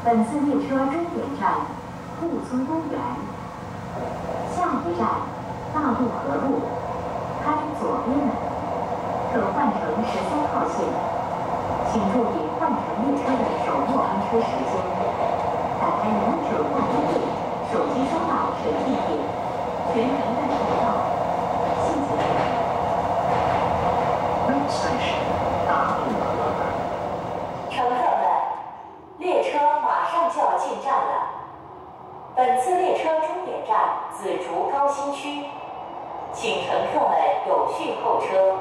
本次列车终点站顾村公园，下一站大渡河路，开左边门，可换乘13号线。请注意换乘列车的首末班车时间。打开两者换乘柜，手机收到审地点，全程戴口罩。谢谢。 Next station， 大渡河。 乘客们，列车马上就要进站了。本次列车终点站紫竹高新区，请乘客们有序候车。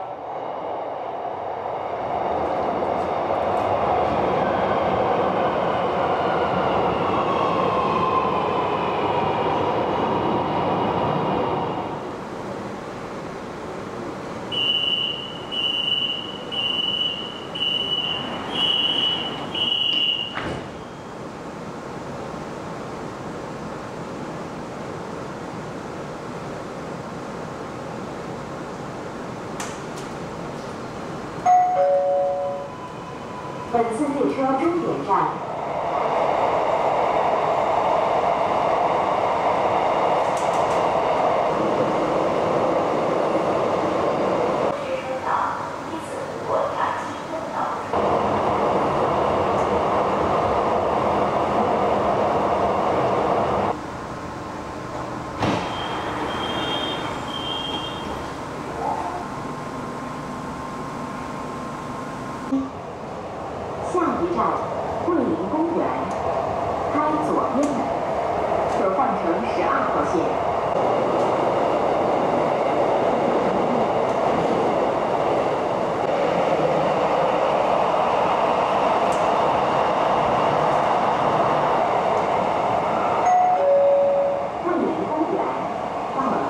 本次列车终点站。下一站桂林公园，开左边门，可换乘12号线。桂林公园到了。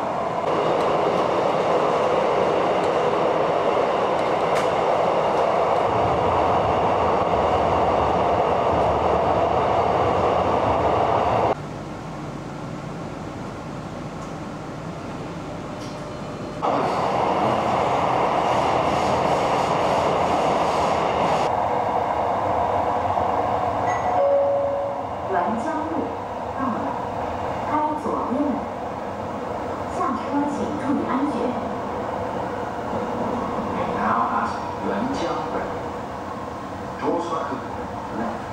沅江路到了，开左边门，下车请注意安全。 Now at 沅江 Road. Doors are open left.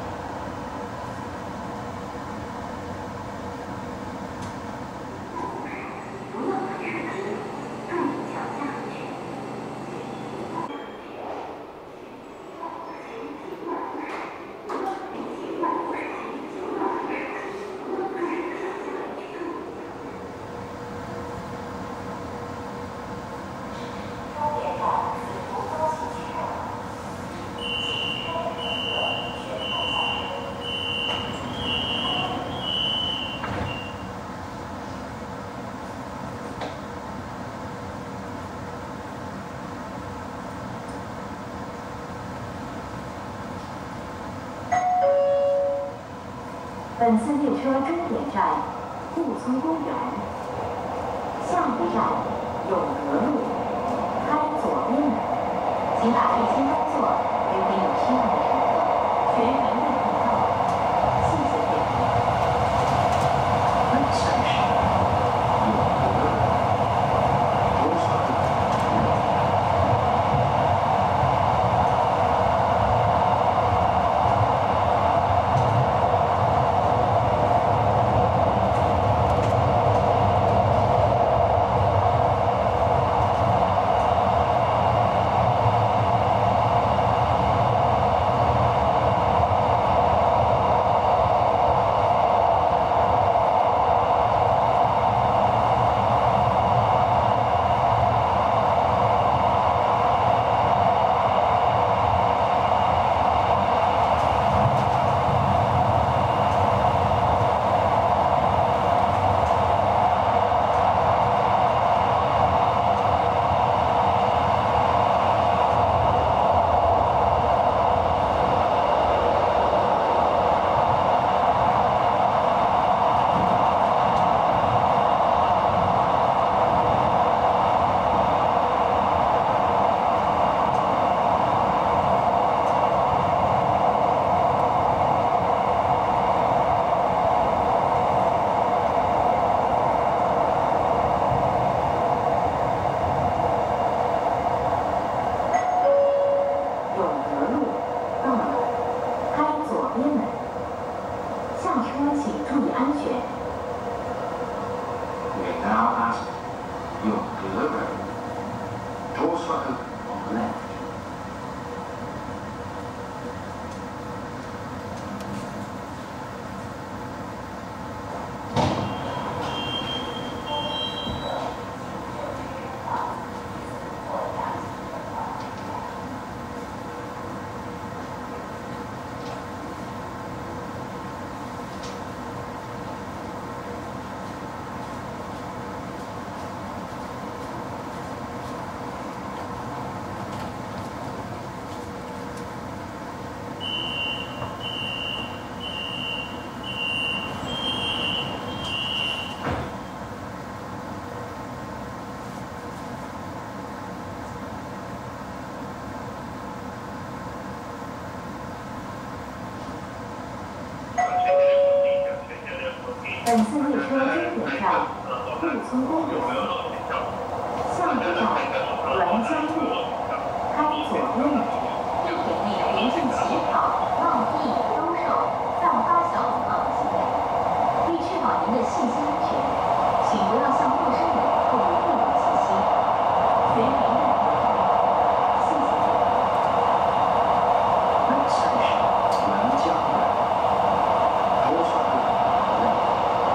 本次列车终点站顾村公园，下一站永和路，开左边门，请把背心端坐，留给有需要的乘客，全员戴口罩。谢谢配合。 Next station， 永和路。Doors are open left. 本永德路到了，开左边门。下车请注意安全。 We're now at Yongde Road. Doors are open on the left. 本次列车终点站顾村公园，下一站栾江路，开左边门。地铁内严禁乞讨、闹地、兜售、散发小广告等行为。为确保您的信息安全，请不要向陌生人透露个人信息。全员戴口罩。谢谢。 Next station, Lanjiang Road. Doors are open on the left.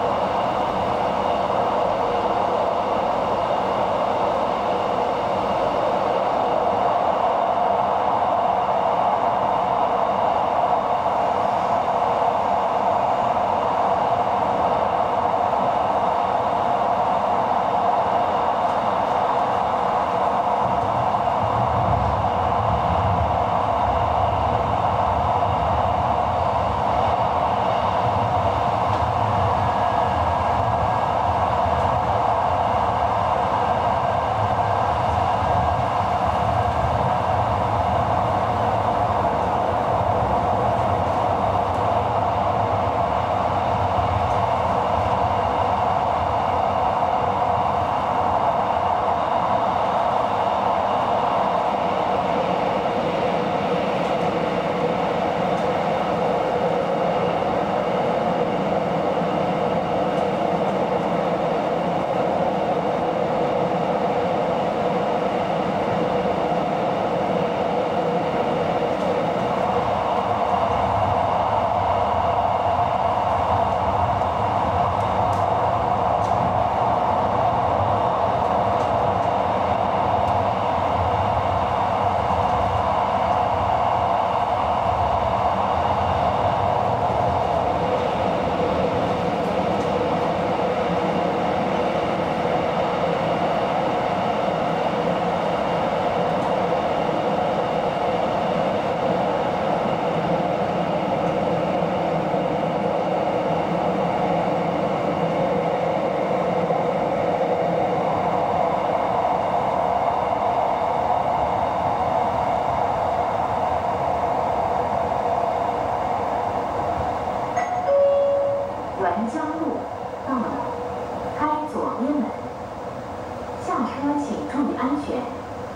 栾江路到了，开左边门。下车请注意安全。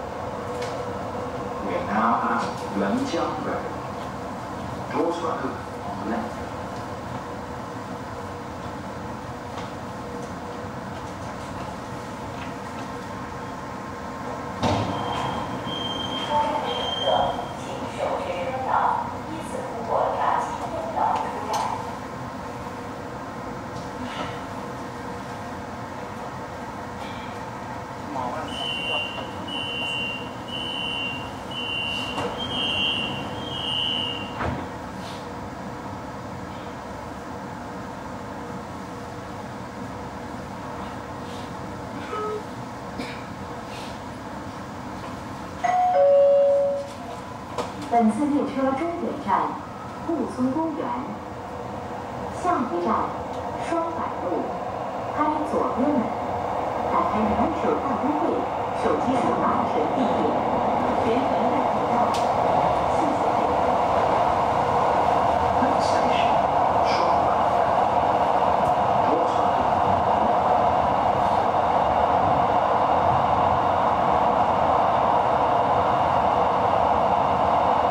We're now at Lanjiang Road. Doors are open on the left. 车上的乘客请手持车票，依次通过闸机验票出站。 本次列车终点站顾村公园，下一站双柏路，开左边门。打开人手大都会手机扫码审地点，全员戴口罩。谢谢配合。 Next station, Shuangbai Road. Doors are open on the left. 本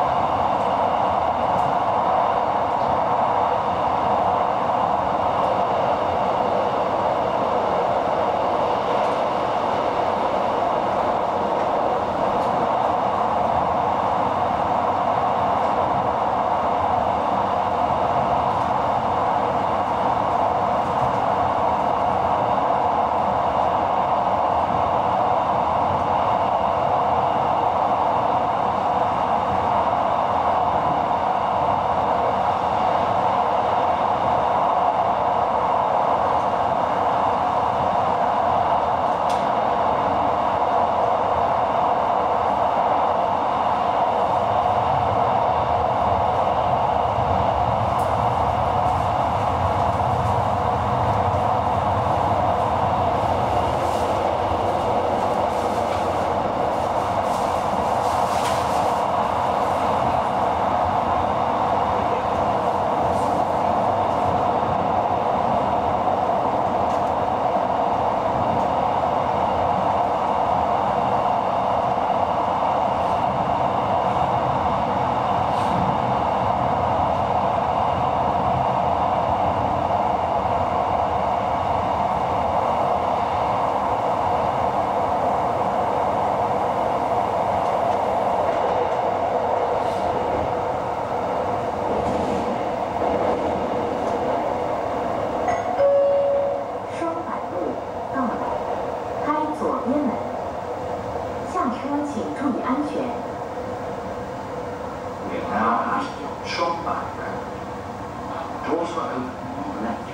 has strong background. Doors were open on the left.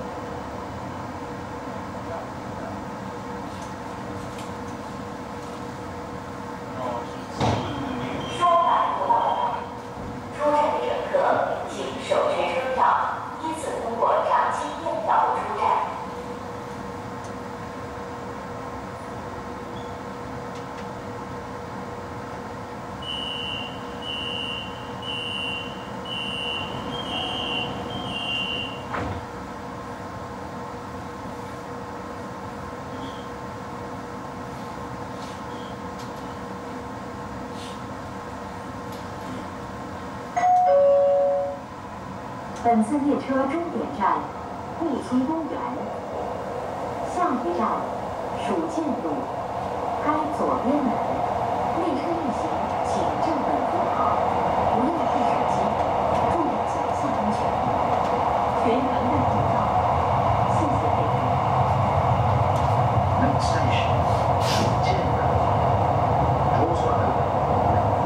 双板路到了，出站的乘客请手持车票，依次通过闸机验票出站。 本次列车终点站顾村公园，下一站蜀建路，开左边门。列车运行请站稳扶好，不要看手机，注意脚下安全。全员按警告，谢谢配合。 Next station, 蜀建路. Doors were open on the left.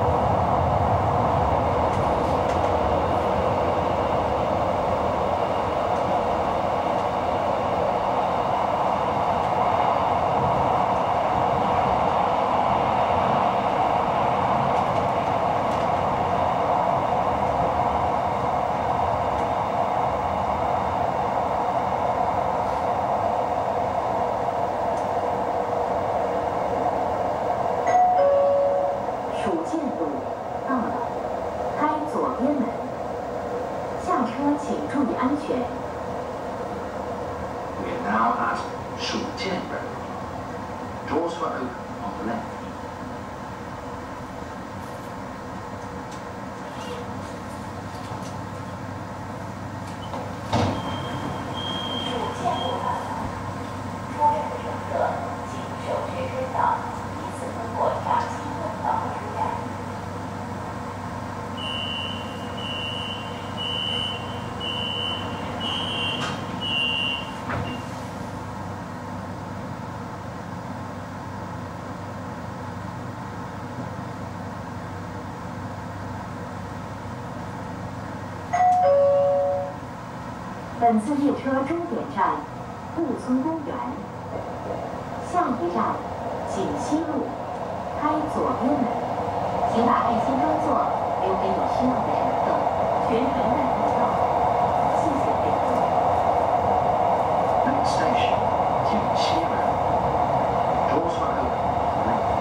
蜀建路到了，开左边门。下车请注意安全。 We are now at Shujian Road. Doors were open on the left. 蜀建路到了，出站的乘客请手持车票，依次通过闸机验票出站。 本次列车终点站顾村公园，下一站锦西路，开左边门。请把爱心装座留给有需要的乘客，全程按警告，谢谢配合。 Next station, Jinxi Road. Doors were open on the left.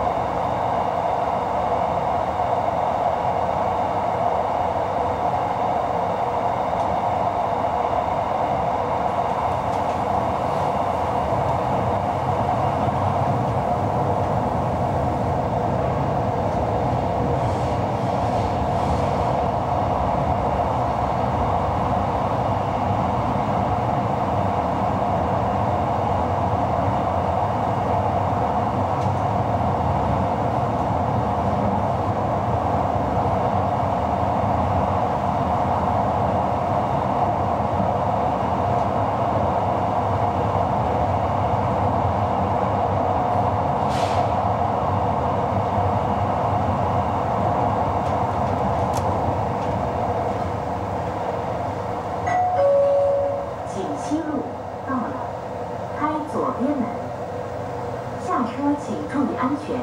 锦西路到了，开左边门。下车请注意安全。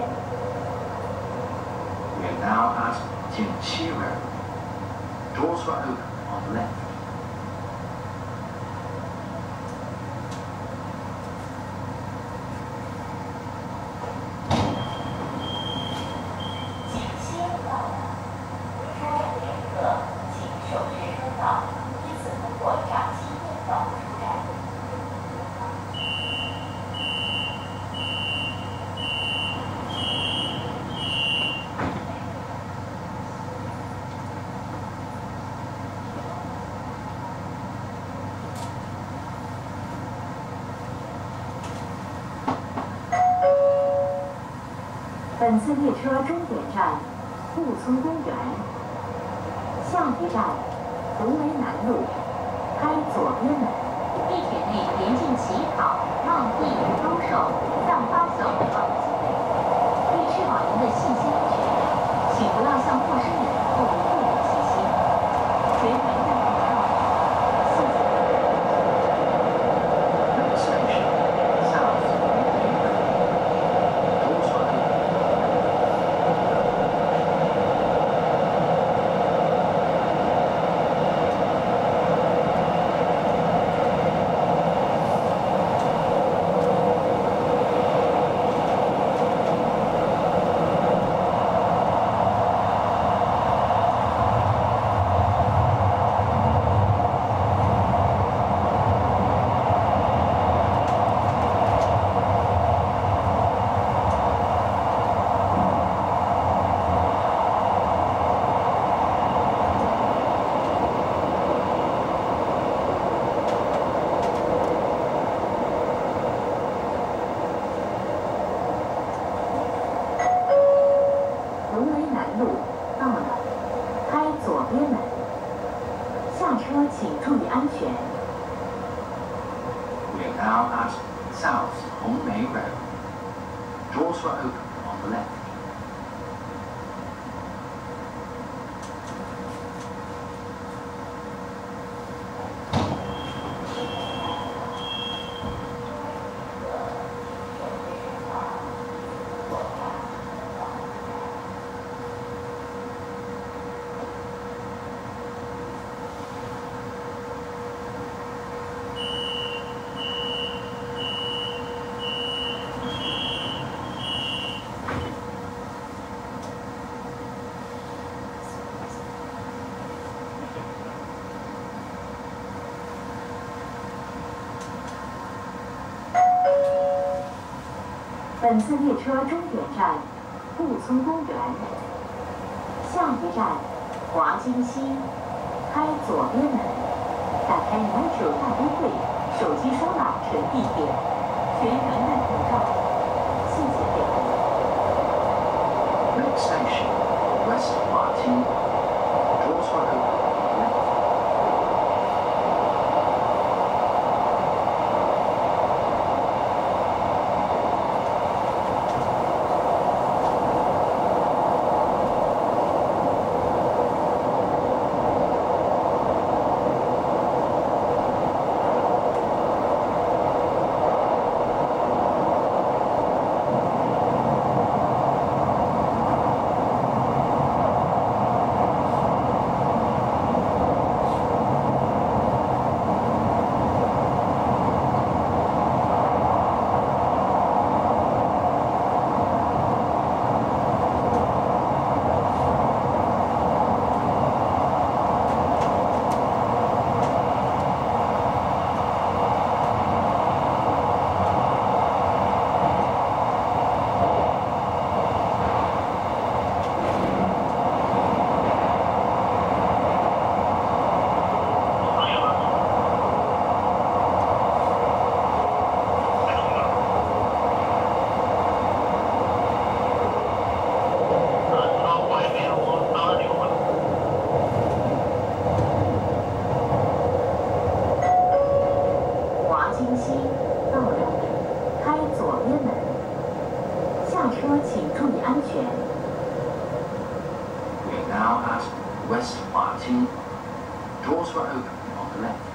We are now at Jinxi Road. Doors were open on the left. 锦西路到了，出站的乘客请手持车票，依次通过闸机验票出站。 本次列车终点站顾村公园，下一站湖梅南路，开左边门。地铁内严禁乞讨、贸易、兜售、散发小费等行为。为确保您的信息安全，请不要向陌生人或无故开左边门。下车请注意安全。 We're now at South Hongmei Road. Doors are open on the left. 本次列车终点站顾村公园，下一站华京西，开左边门。打开Metro大都会手机收纳乘地铁，全员戴口罩，谢谢配合。 Next station, West Huating. Doors are open on the left. 车请注意安全。 We're now at West Huating. Doors are open on the left.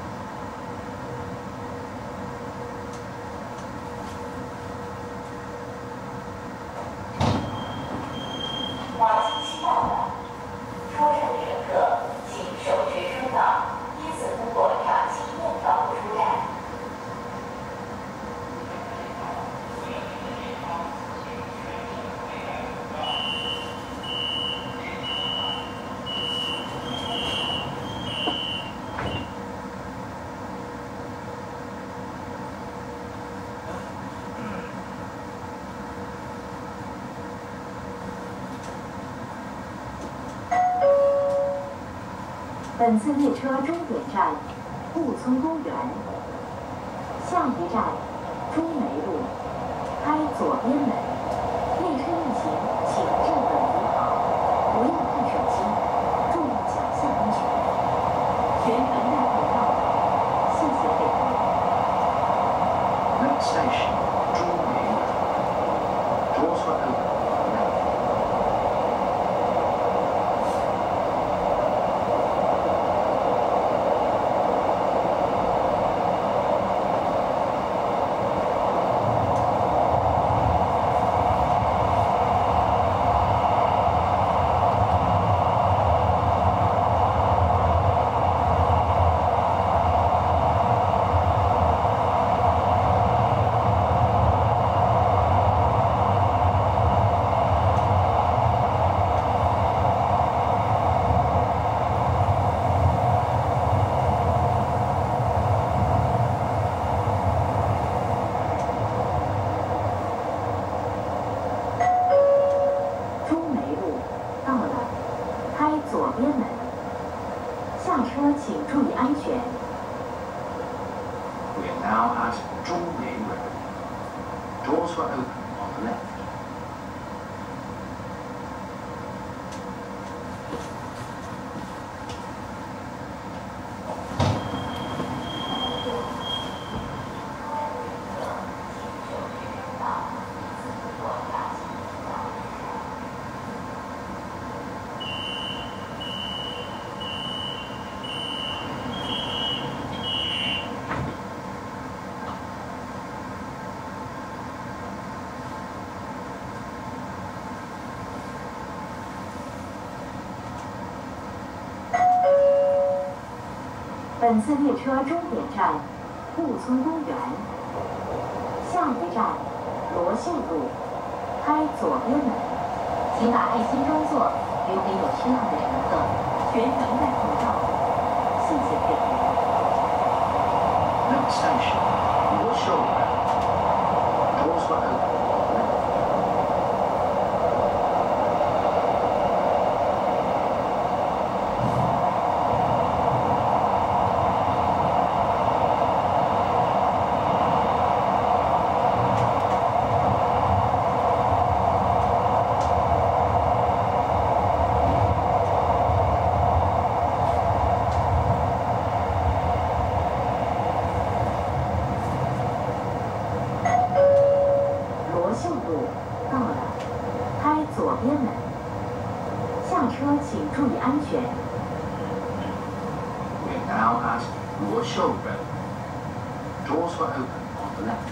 华清西到了，车上的乘客请手持车票，依次通过闸机验票口出站。 本次列车终点站顾村公园，下一站中梅路，开左边门。列车运行请站稳扶好，不要看手机，注意脚下安全。全员戴口罩，谢谢配合。 Next station, Zhongmei Road. Doors are open on the left. 中梅路到了，开左边门。下车请注意安全。 We're now at Zhongmei Road. Doors are open on the left. 本次列车终点站顾村公园，下一站罗秀路，开左边门。请把爱心装座留给有需要的乘客，全程戴口罩。谢谢配合。 Next station, Luoshou Road. Doors were open on the left. 罗秀路到了，开左边门。下车请注意安全。 We're now at Luoshou Road. Doors were open on the left.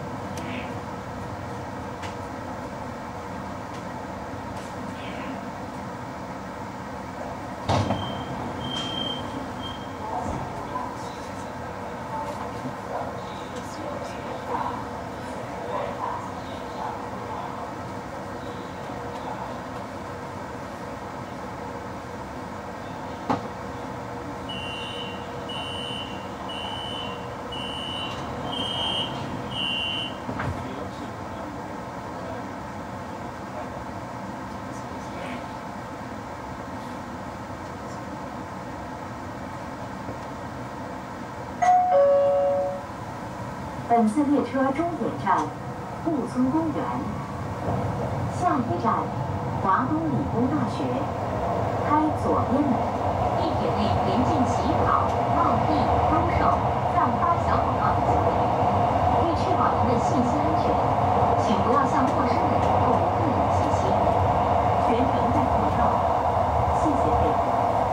本次列车终点站顾村公园，下一站华东理工大学，开左边门。地铁内严禁乞讨、冒地、兜售、散发小广告等行为。为确保您的信息安全，请不要向陌生人透露个人信息，全程戴口罩。谢谢配合。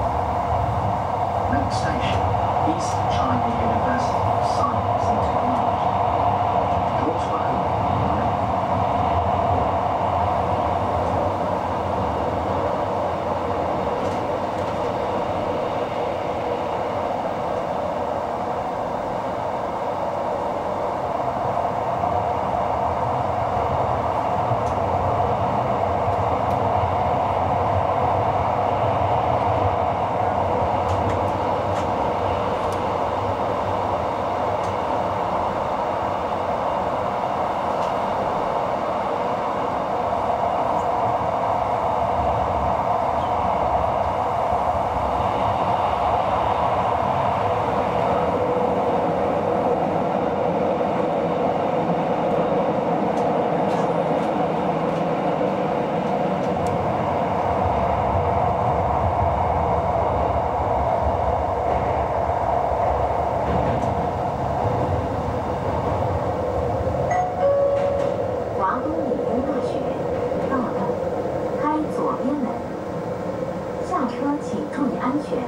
Next station, East China University of Science and Technology. Doors were open on the left. 华东理工大学到了，开左边门。下车请注意安全。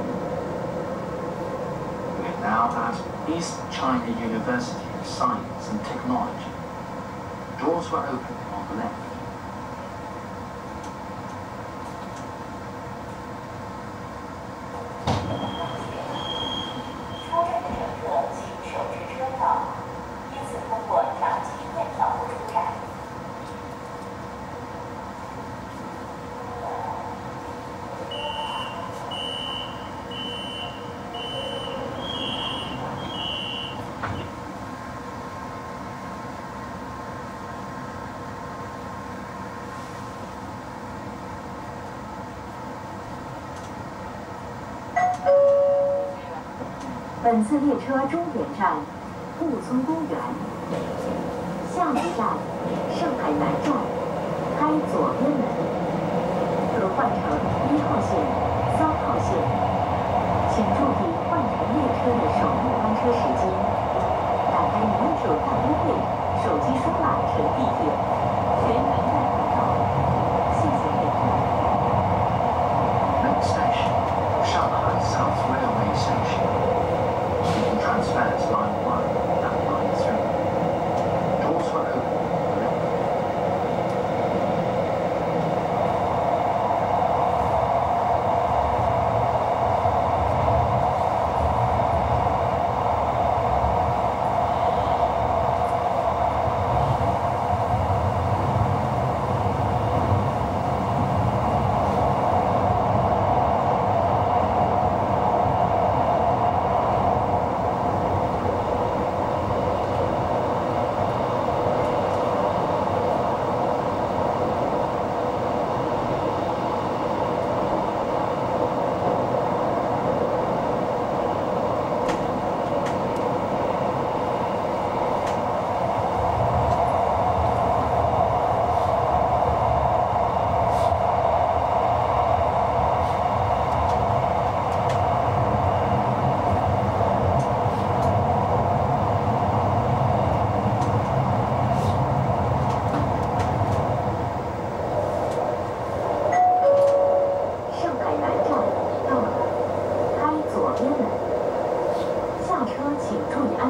We're now at East China University of Science and Technology. Doors were open on the left. 出站的乘客请手持车票，依次通过闸机验票后出站。 本次列车终点站顾村公园，下一站上海南站，开左边门。可换乘1号线、3号线，请注意换乘列车的首幕班车时间。打开您手大衣柜、手机书码乘地铁，全程戴口罩。谢谢配合。 Next station, Shanghai South Railway Station. You can transfer to line 1 and line 3. Doors were open on the left. 本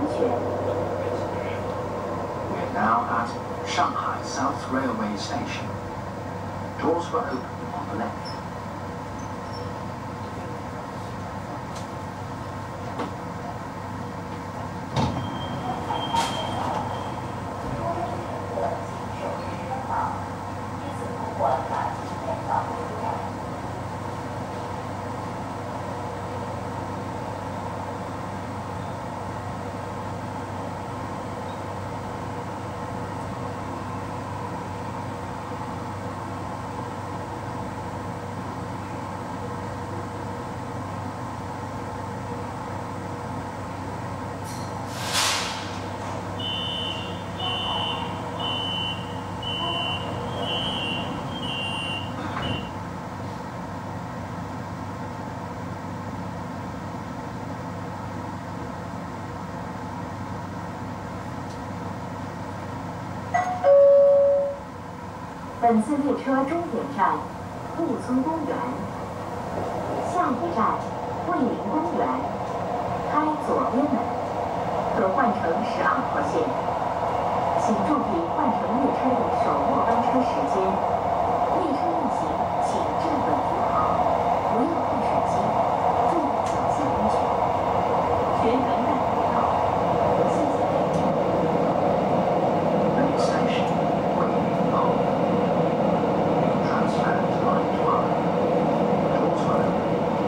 全。 We're now at Shanghai South Railway Station. Doors were open on the left. 本次列车终点站顾村公园，下一站桂林公园，开左边门，可换乘12号线。请注意换乘列车的首末班车时间。列车运行请站稳扶好，不要碰手机，注意脚下安全。全程站轨道，谢谢。 Next station, Guilin Peng. Transfer to line 12. Doors were open.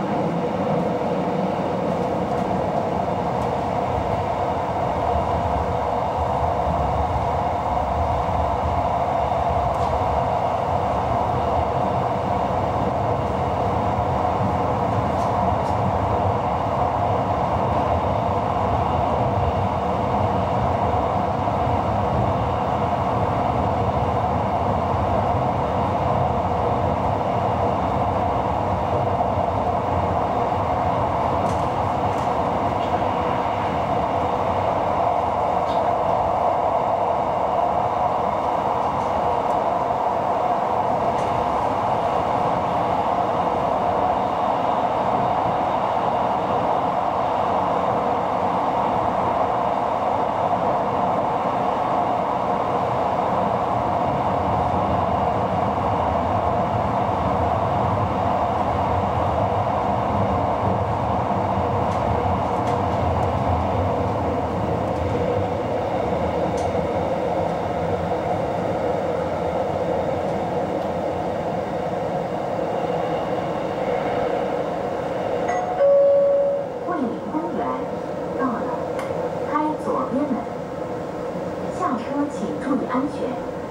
桂林公园到了，开左边门。下车请注意安全。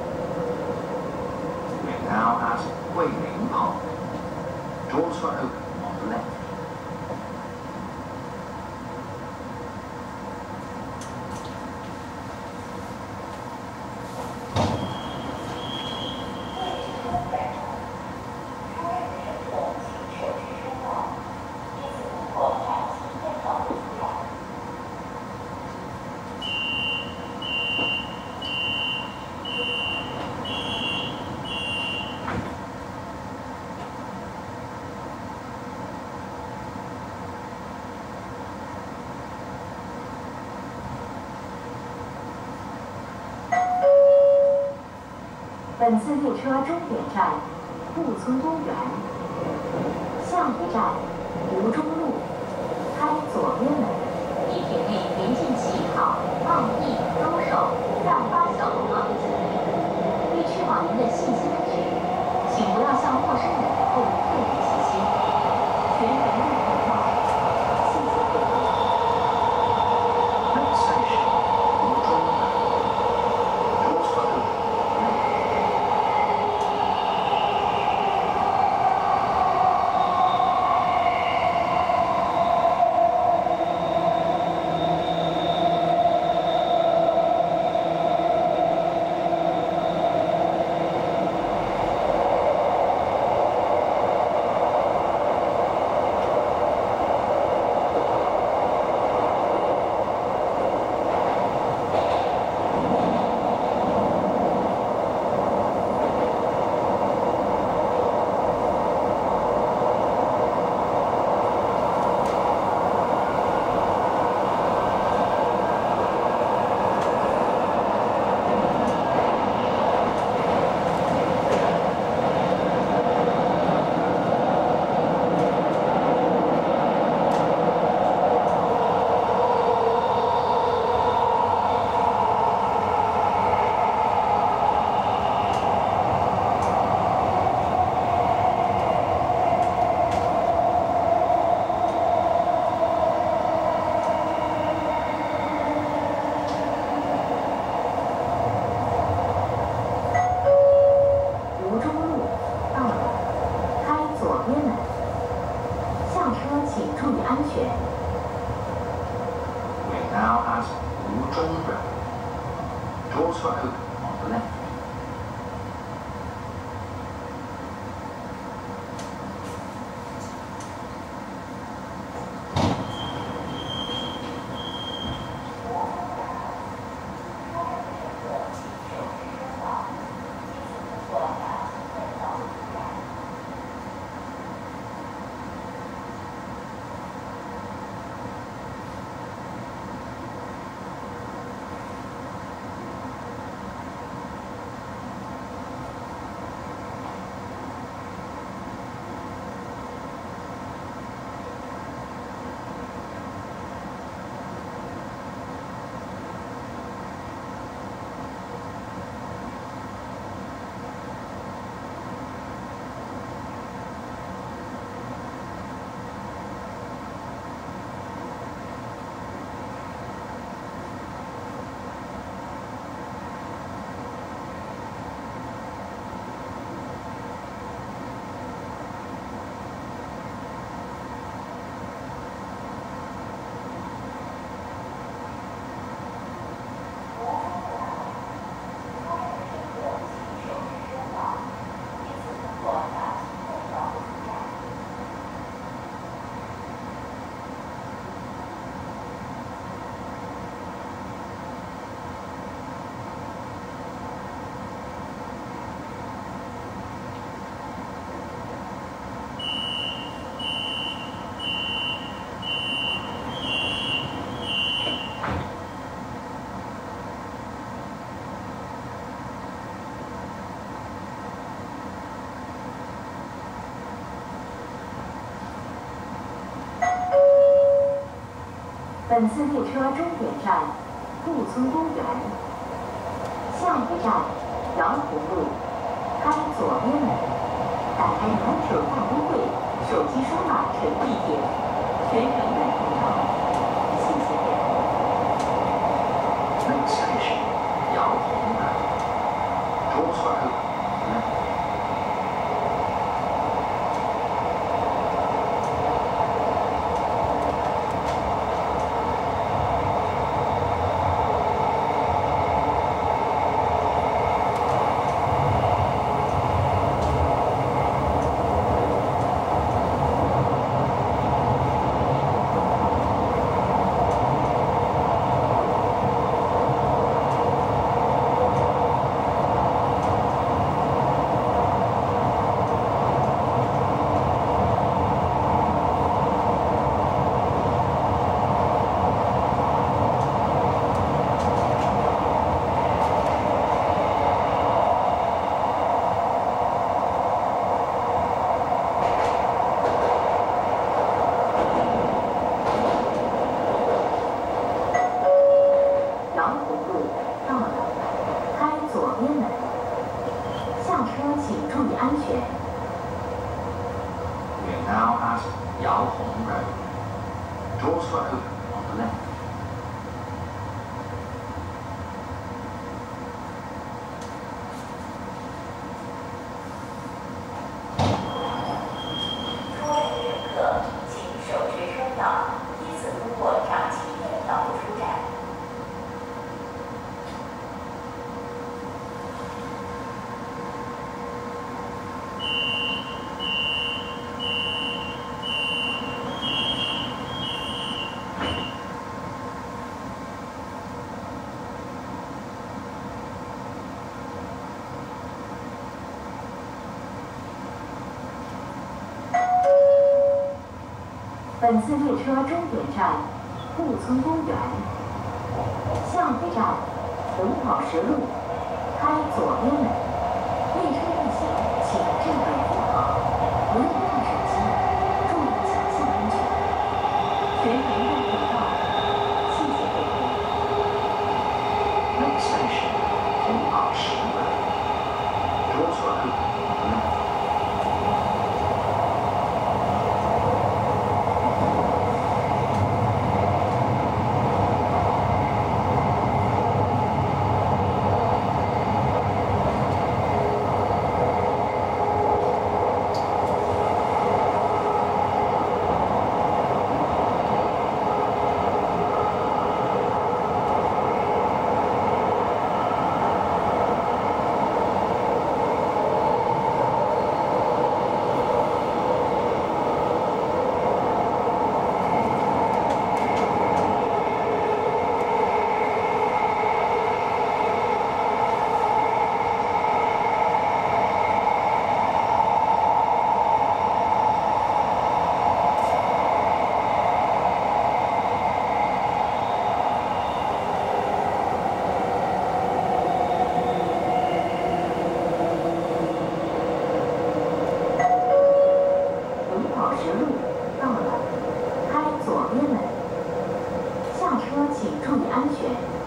We're now at Guilin Peng. Doors were open on the left. 本次列车终点站顾村公园，下一站吴中路，开左边门。 地铁内严禁乞讨、抗议、兜售、散发小广告等行为。为确保您的信息安全，请不要向陌生人透露个人信息。全程戴口罩。谢谢。 Next station, Wuzhong. Doors were open on the left. 本注意安全。 We're now at Wuzhong Road. Doors are open on the left. 本次列车终点站顾村公园，下一站杨湖路，开左边门，打开南手大都会手机收码乘地铁，全程戴口罩，谢谢您。 Next station, Yaohong Road. Doors are open on the left. 请注意安全。 We're now at Yaohong Road. Doors are open on the left. 诸位乘客，请手持车票，依次通过长崎天岛出站。 本次列车终点站顾村公园，下一站红宝石路，开左边门。列车运行，请站稳扶好，不要带手机，注意抢下安全。全程戴口罩，谢谢各位。 Next station, Hongbaoshi Road. Doors are open on the left. 本安全。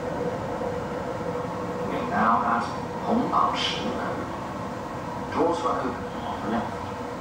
We now at 红宝石门。Doors were open on the left.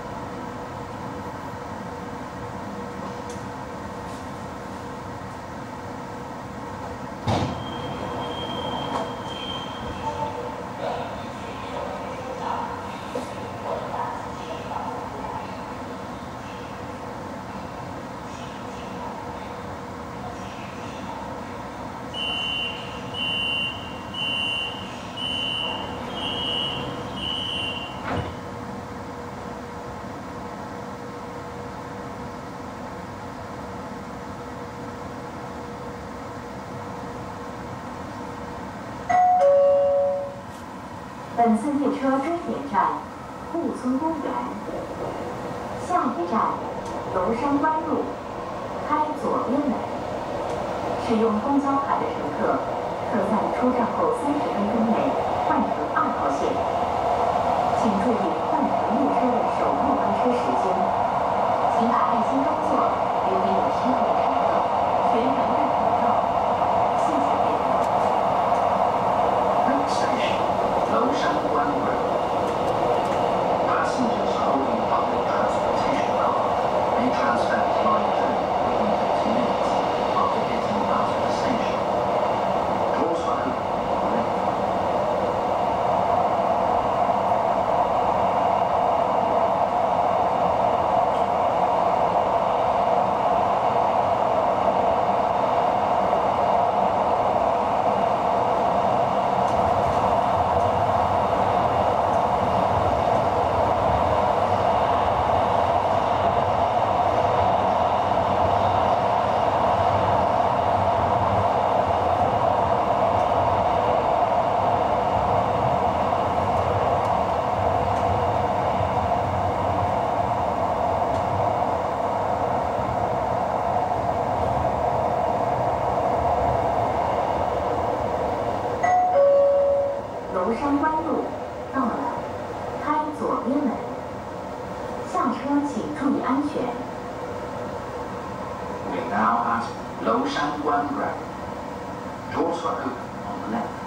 本次列车终点站顾村公园，下一站娄山关路，开左边门。使用公交卡的乘客，可在出站后30分钟内换乘2号线。请注意换乘列车的首末班车时间。请把爱心装座留给有需要的乘客，全程戴口罩。谢谢别人。 Next station, Loshanguan Road. Passengers holding public transportation card may transfer to line 2 within 15 minutes after getting out of the station. Doors were open on the left. 娄山关路到了，开左边门。下车请注意安全。 We're now at Loshanguan Road. Doors were open on the left.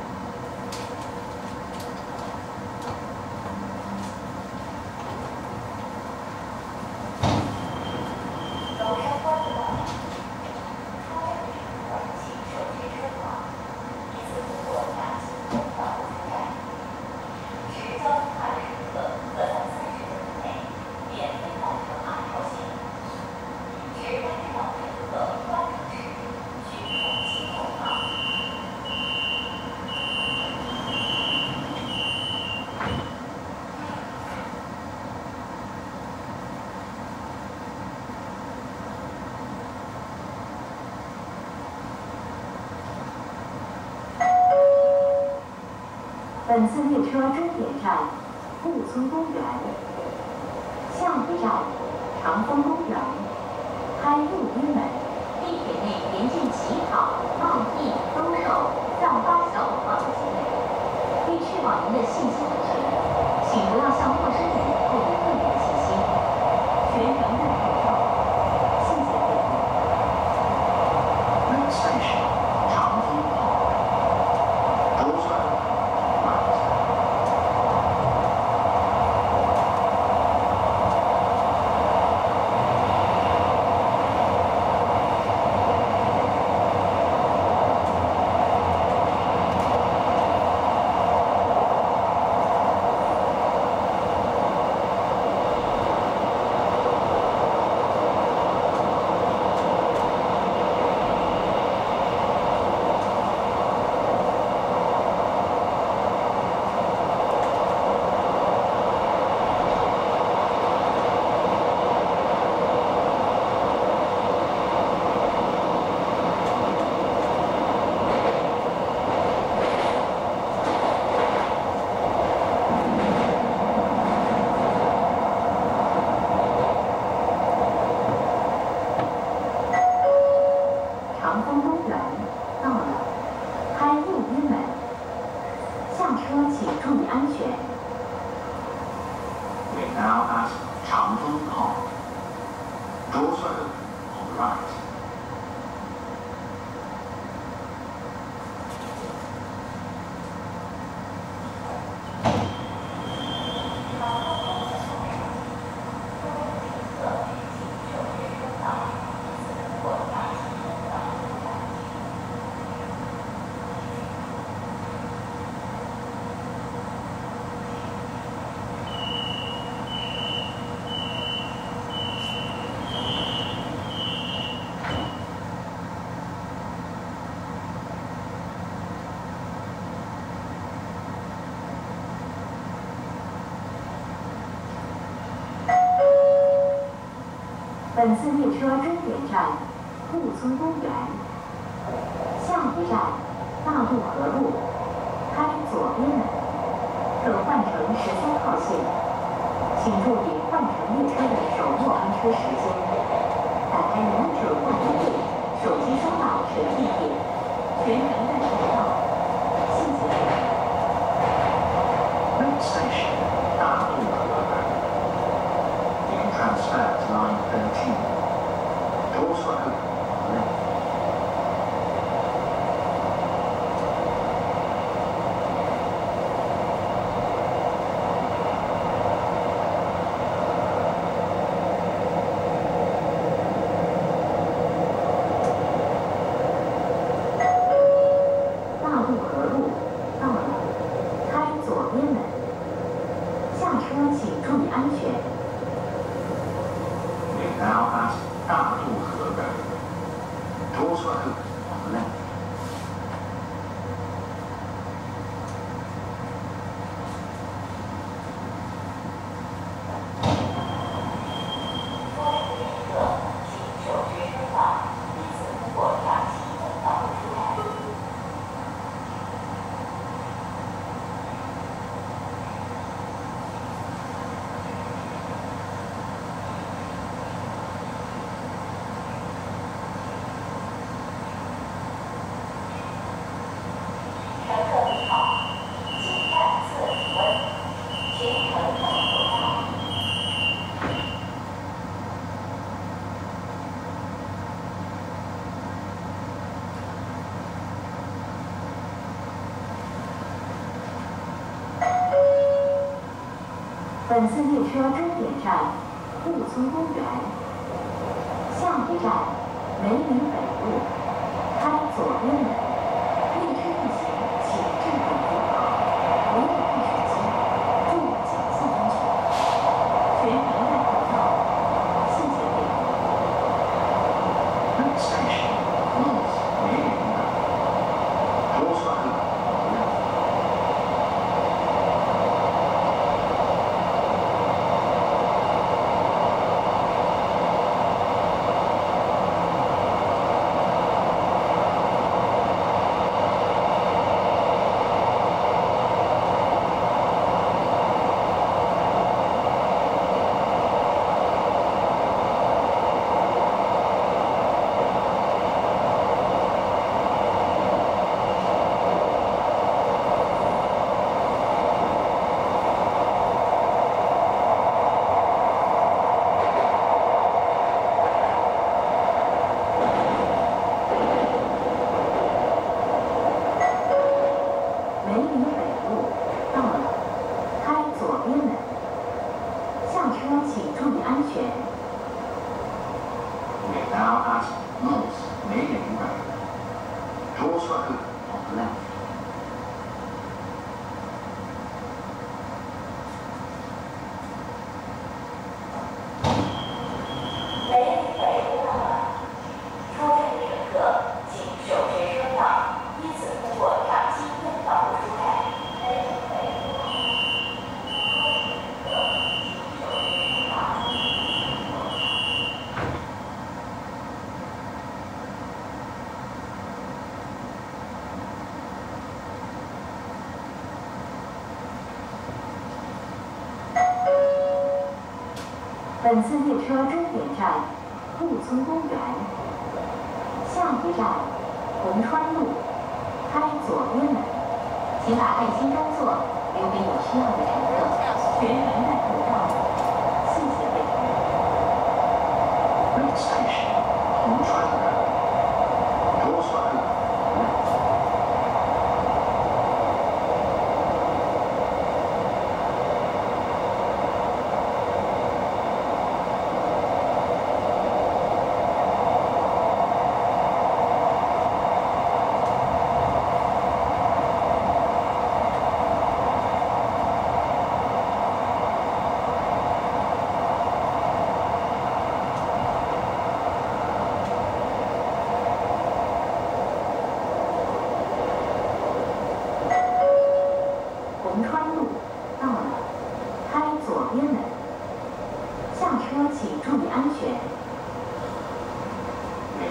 娄山关路到了，出站的乘客请手持车卡，依次通过大型公道路出站。持交通卡的乘客可在30分钟内免费换乘2号线。持该站的乘客换乘时需重新购票。 本次列车终点站顾村公园，下一站长风公园，开右边门。 地铁内沿线乞讨、贸易、兜售、散发小红帽的行为，为确保您的信息安全，请不要向陌生人透露个人信息，全程戴口罩。谢谢各位。 Next station, Changfeng Park. Doors were open on the right. 长风公园到了，开右边门。下车请注意安全。 We're now at Changfeng Park. Doors were open on the right. 本次列车终点站顾村公园，下一站大渡河路，开左边门，可换乘13号线。请注意换乘列车的首末班车时间。打开两者换乘页，手机收到全地点，全程戴口罩。谢谢。 Next station, 大渡河门。Being transferred to line 13. Doors are open on the left. 大渡河路到了，开左边门。下车请注意安全。 We're now at 大渡河门。Doors are open on the left. 说服乘客，请手持车钥，依次通过闸机等道路出来。乘客你好，请看测体温，全程戴口罩。 本次列车终点站顾村公园，下一站梅林北路，开左边门。列车运行请站稳扶好，不要看手机，注意脚下安全。全程戴口罩。谢谢配合。 Next station, North 梅林北。Doors are open on the left. 梅林北路到了，开左边门。下车请注意安全。 We're now at North 梅林北。Doors are open on the left. 梅林北路到了，出站的乘客请手持车钥，依次通过闸机等道路出来。梅林北路到了，出站的乘客请手持车钥，依次通过闸机。 本次列车终点站顾村公园，下一站红川路，开左边门。请把爱心装座留给有需要的乘客，全程戴口罩。谢谢配合。 Next station, 红川路。Doors are open on the left. 乘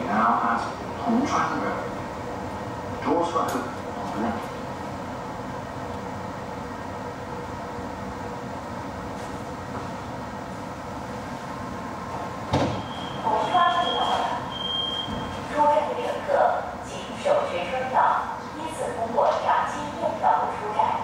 now at Hongchuan Road. Doors were open on the left. 红川路到了，出站的乘客请手持车票，依次通过闸机验票口出站。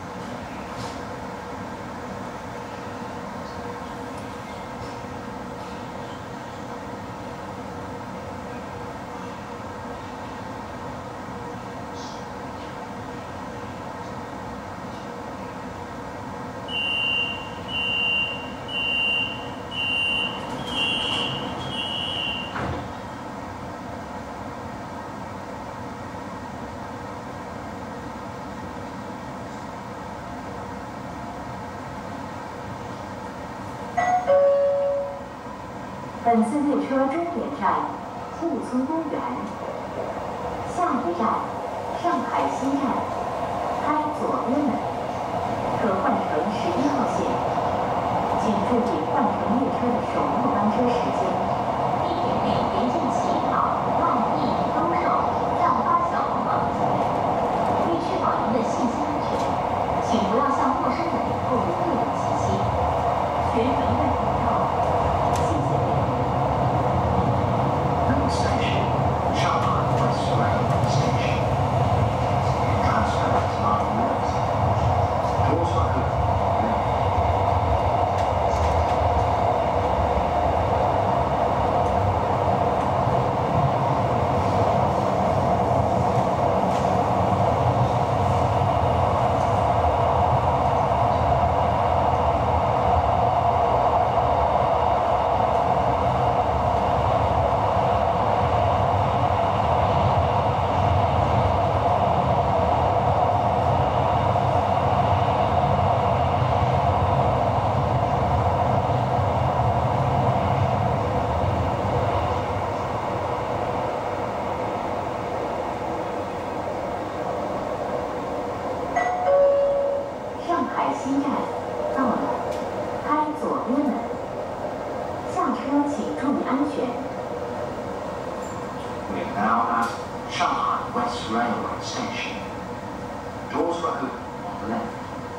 本次列车终点站顾村公园，下一站上海西站，开左边门，可换乘11号线。请注意换乘列车的首末班车时间。 地铁内严禁乞讨、卖艺、兜售、散发小红包等行为。为确保您的信息安全，请不要向陌生人透露个人信息。全程戴口罩。谢谢配合。 Next station, Shanghai West Railway Station. Transfer to line left. Doors were open on the left. 上海西站到了，开左边门。下车请注意安全。 We're now at Shanghai West Railway Station. Doors were open on the left.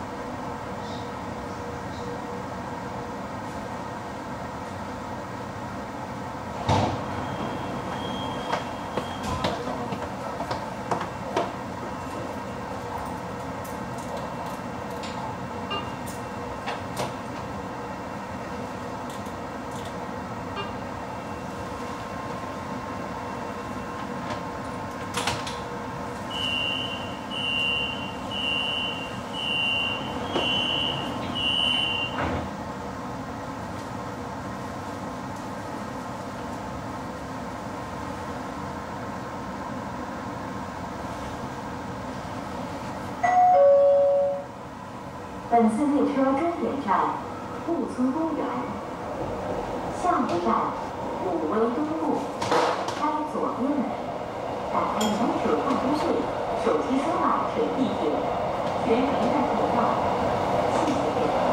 本次列车终点站顾村公园，下一站武威东路，开左边门。打开两手换车税、手机扫码乘地铁，全程戴口罩。谢谢配合。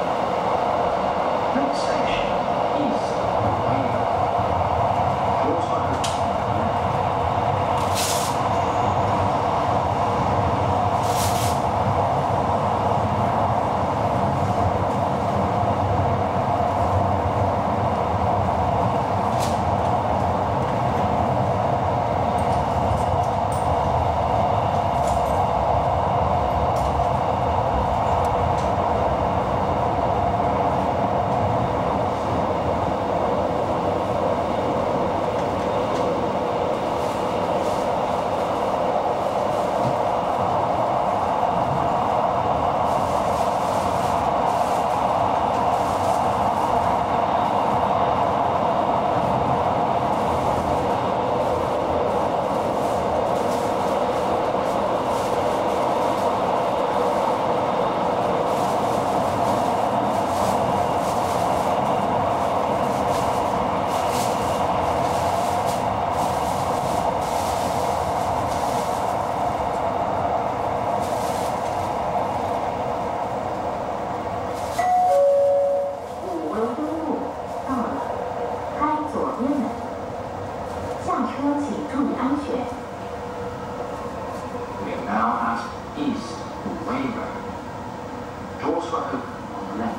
Next station, East Railway. Doors were open on the left. 本请注意安全。 We are now at East Way Road. Doors are open on the left.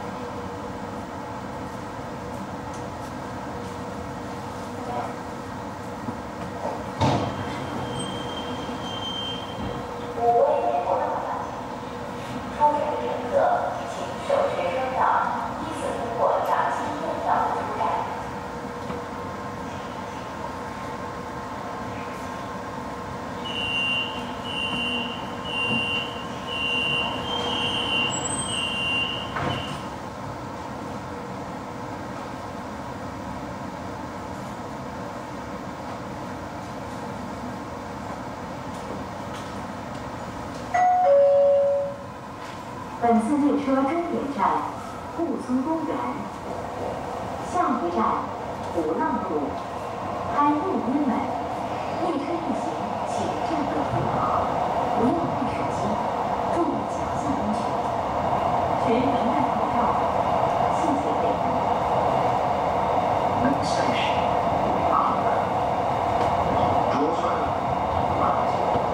武威列车到了，出站乘客请手持车票，依次通过闸机验票口出站。 本次列车终点站顾村公园，下一站鼓浪路，开路边门。列车运行请站稳扶好，不要带手机，注意脚下安全，全程戴口罩。谢谢配合。 Next station, Farm Road. Doors are open on the right.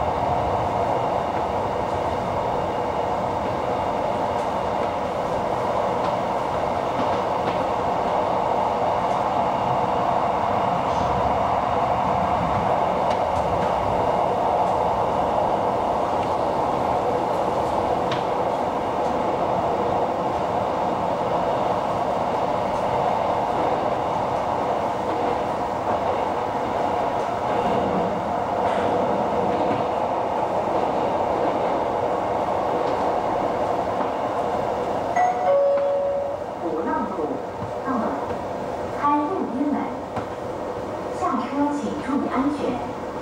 鼓浪路到了，开路边门。下车请注意安全。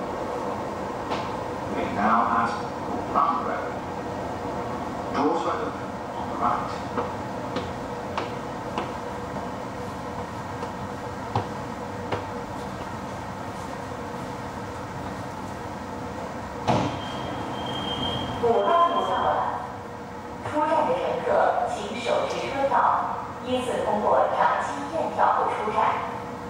We are now at Farm Road. Doors are open on the right. 鼓浪路到了，出站的乘客请手持车票，依次通过闸机验票口出站。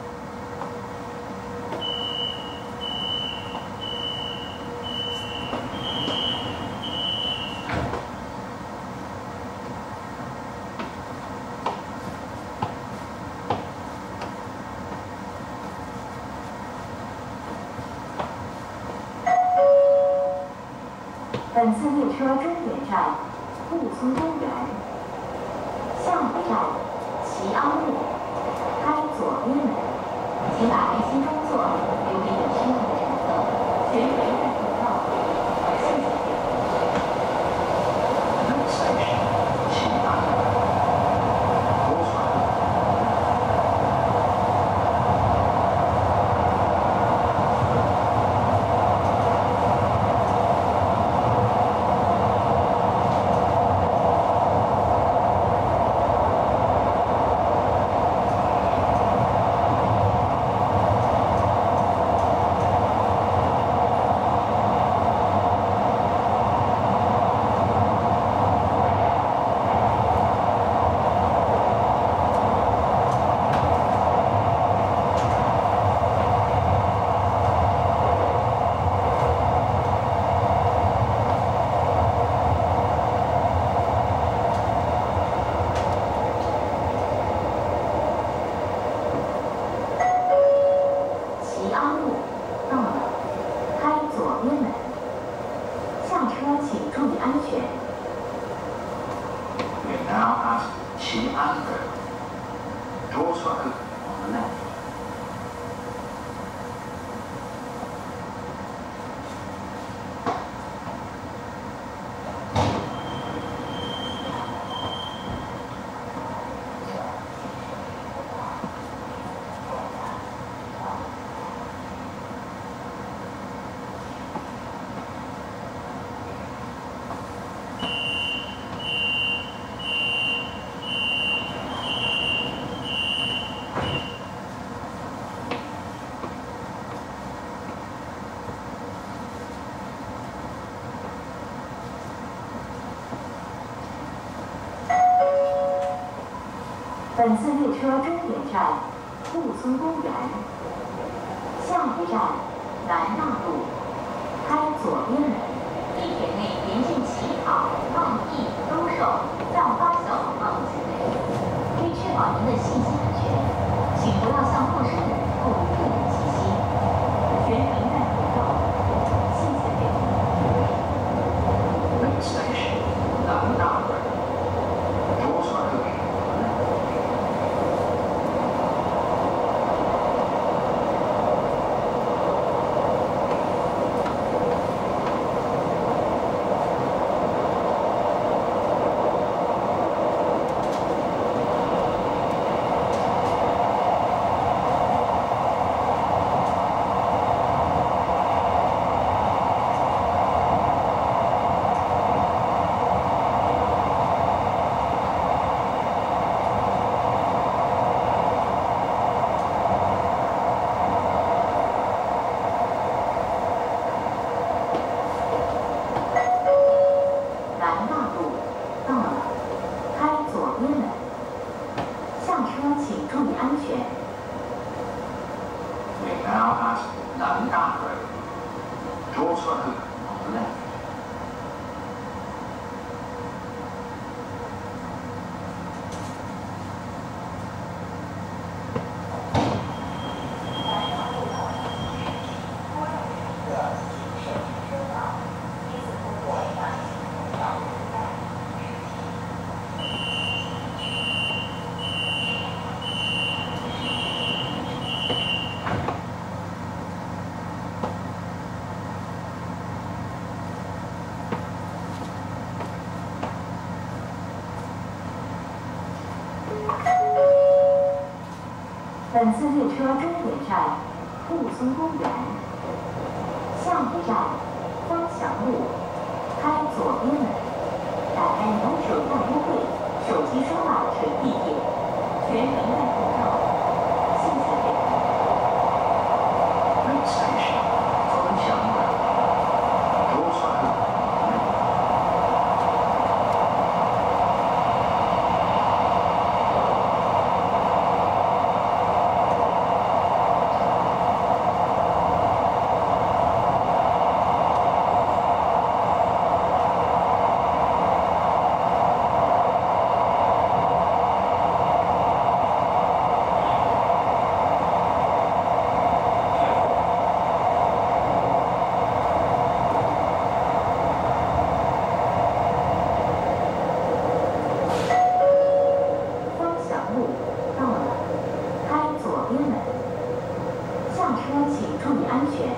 本次列车终点站顾村公园，下一站齐安路，开左边门。请把爱心装座留给有需要的乘客，全程戴口罩。谢谢配合。 Next station, Qin'an Road. Doors are open on the left. 齐安路到了，开左边门。下车请注意安全。 We are now at Qin'an Road. Doors are open on the left. 本次列车终点站顾村公园，下一站南大路，开左边门。地铁内严禁乞讨、抗议、兜售、散发小广告等行为。为确保您的信息安全，请不要向陌生人透露个人信息。全程戴口罩。谢谢配合。 Next station, 南大门。Doors are opening on the left. 南大路到了，开左边门。下车请注意安全。 We're now at Nanda Road. Doors are open on the left. 本次列车终点站雾村公园，下一站方祥路，开左边门。打开你的手机优惠，手机刷码乘地铁，全程戴口罩。谢谢配合。 Next station, Fengxiang Road. Doors are open on the left. 方祥路到了，开左边门。下车请注意安全。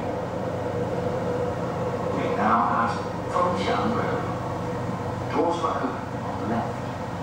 We're now at Fengxiang Road. Doors are open on the left.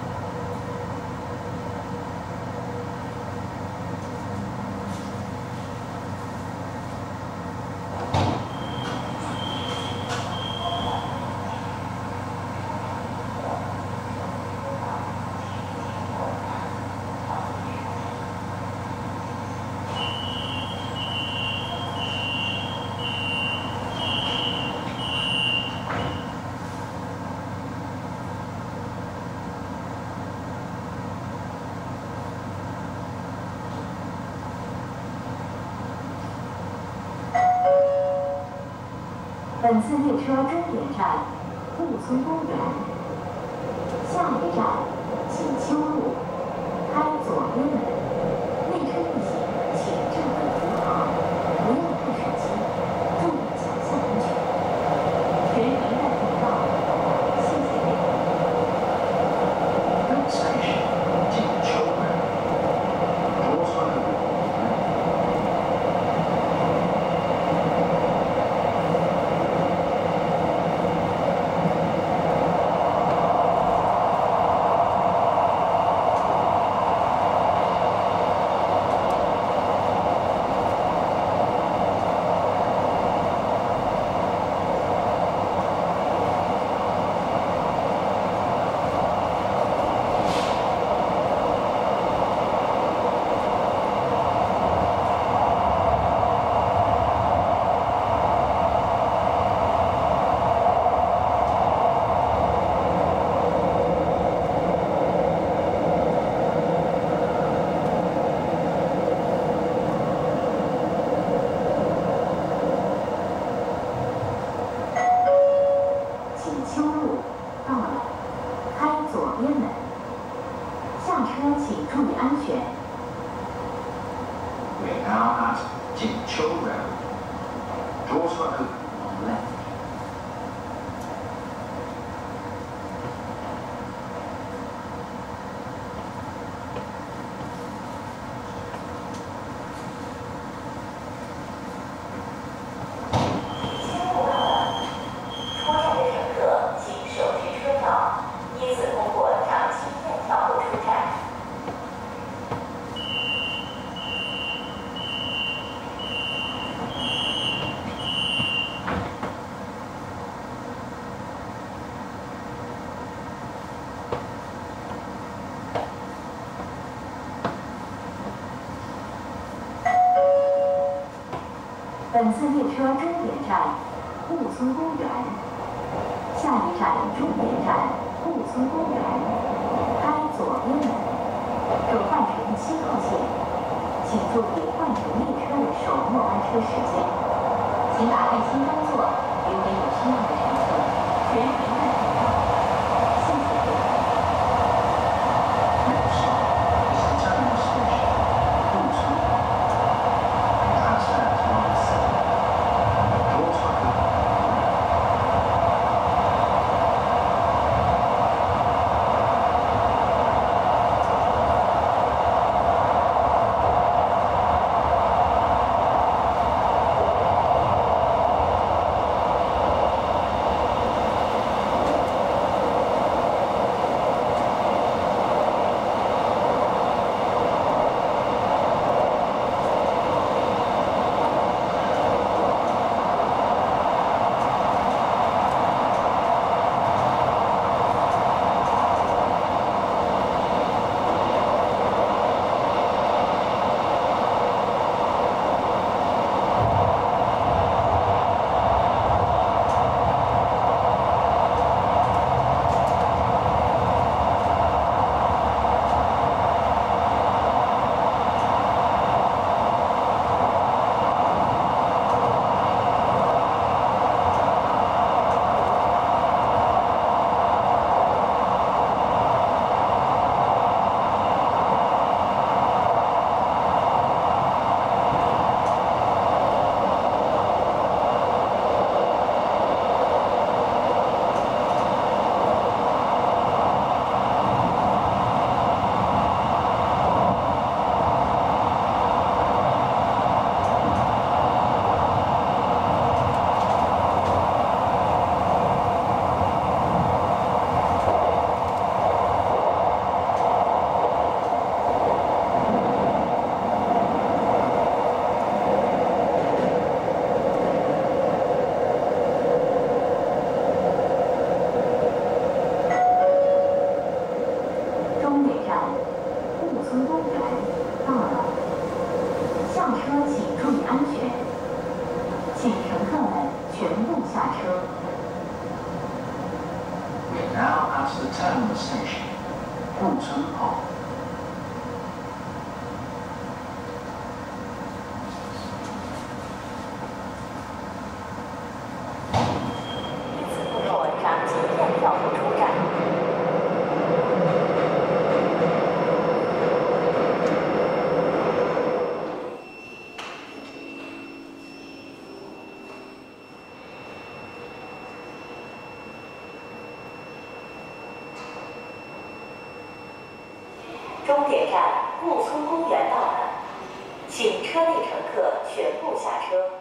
本次列车终点站雾村公园，下一站锦秋路，开左边门。列车运行，请站稳扶好，不要看手机，注意脚下安全。全程戴口罩。谢谢配合。 Next station, Jinqiu Road. Doors are open on the left. 本 Doors are open on left. 本次列车终点站雾村公园，下一站终点站雾村公园，开左边门，可换乘7号线，请注意换乘列车的首末班车时间。请把爱心装座留给有需要的乘客，全程按时到达。谢谢各位。 Next stop is the terminal station, Woolton. Transfer to line 7. Doors are open on left. 终点站雾村公园到了，下车请注意安全，请乘客们全部下车。 We're now at the terminal station, Woolton Park. 依次步过长津片票付出站。 终点站雾村公园到了，请车内乘客全部下车。